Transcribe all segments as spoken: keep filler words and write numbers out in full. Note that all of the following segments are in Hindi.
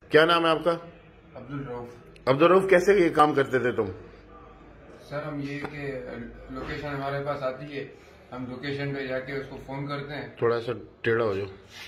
क्या नाम है आपका? अब्दुल रऊफ। अब्दुल रऊफ, कैसे ये काम करते थे तुम? सर हम ये कि लोकेशन हमारे पास आती है, हम लोकेशन पे जाके उसको फोन करते हैं। थोड़ा सा टेढ़ा हो जाओ।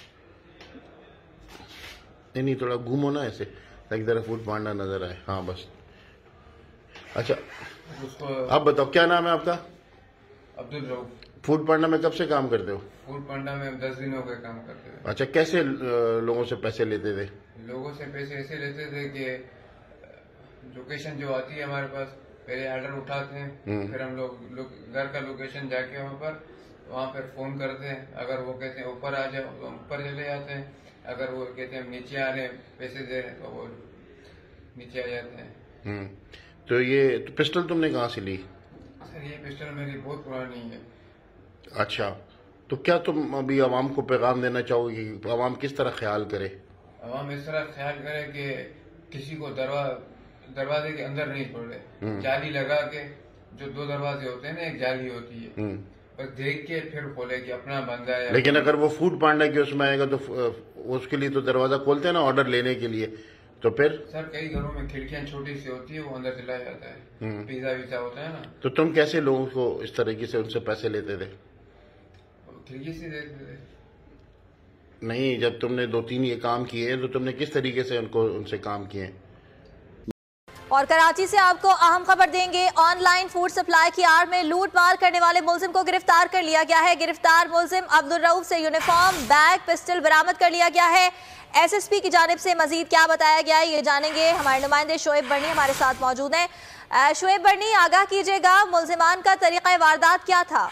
नहीं नहीं, थोड़ा घूमो ना ऐसे ताकि जरा फूड पांडा नजर आए। हाँ बस। अच्छा उसको आप बताओ, क्या नाम है आपका? अब्दुल रऊफ। फूड पांडा में कब से काम करते हो? फूड पांडा में हम दस दिनों का काम करते थे। अच्छा, कैसे अ, लोगों से पैसे लेते थे? लोगों से पैसे ऐसे लेते थे कि लोकेशन जो आती है हमारे पास, पहले ऑर्डर उठाते हैं, फिर हम लोग लो, घर का लोकेशन जाके वहाँ पर वहाँ पर फोन करते हैं। अगर वो कहते हैं ऊपर आ जाओ तो हम ऊपर चले जाते हैं, अगर वो कहते हैं हम नीचे आ रहे हैं पैसे दे रहे हैं तो वो नीचे आ जाते हैं। हम्म तो ये तो पिस्टल तुमने कहाँ से ली? सर ये पिस्टल मेरी बहुत पुरानी है। अच्छा, तो क्या तुम अभी आवाम को पैगाम देना चाहोगे कि आवाम किस तरह ख्याल करे? आवाम इस तरह ख्याल करे कि किसी को दरवा दरवाजे के अंदर नहीं छोड़े, जाली लगा के, जो दो दरवाजे होते हैं ना, एक जाली होती है, बस देख के फिर खोले कि अपना बंदा है। लेकिन अगर वो फूड पांडा के उसमें आएगा तो उसके लिए तो दरवाजा खोलते हैं ना ऑर्डर लेने के लिए, तो फिर? सर कई घरों में खिड़कियां छोटी सी होती है, वो अंदर चला जाता है, पिज्जा विज्जा होता है ना। तो तुम कैसे लोगों को इस तरीके से उनसे पैसे लेते थे? खिड़की से देखते थे। नहीं, जब तुमने दो तीन ये काम किए तो तुमने किस तरीके से उनको उनसे काम किए? और कराची से आपको अहम खबर देंगे। ऑनलाइन फूड सप्लाई की आड़ में लूट मार करने वाले मुलजिम को गिरफ्तार कर लिया गया है। गिरफ्तार मुलजिम अब्दुल रऊफ से यूनिफॉर्म, बैग, पिस्टल बरामद कर लिया गया है। एसएसपी की जानिब से मजीद क्या बताया गया है ये जानेंगे। हमारे नुमाइंदे शोएब बर्नी हमारे साथ मौजूद हैं। शोएब बर्नी, आगाह कीजिएगा, मुलजिमान का तरीका वारदात क्या था?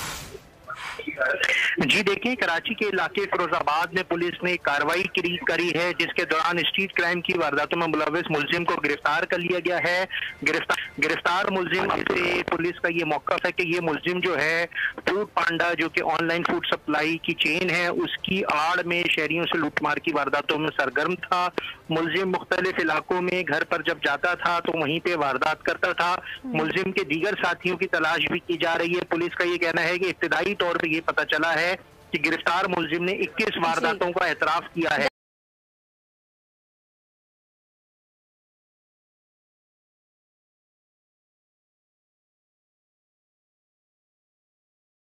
जी देखिए, कराची के इलाके फिरोजाबाद में पुलिस ने कार्रवाई करी है, जिसके दौरान स्ट्रीट क्राइम की वारदातों में मुलविस मुलजिम को गिरफ्तार कर लिया गया है। गिरफ्तार गिरफ्तार मुलजिम से पुलिस का ये मौक़िफ़ है कि ये मुलजिम जो है फूड पांडा, जो कि ऑनलाइन फूड सप्लाई की चेन है, उसकी आड़ में शहरियों से लूटमार की वारदातों में सरगर्म था। मुलजिम मुख्तलिफ इलाकों में घर पर जब जाता था तो वहीं पे वारदात करता था। मुलजिम के दीगर साथियों की तलाश भी की जा रही है। पुलिस का ये कहना है कि इब्तिदाई तौर पर ये पता चला है कि गिरफ्तार मुलजिम ने इक्कीस वारदातों का एतराफ किया है।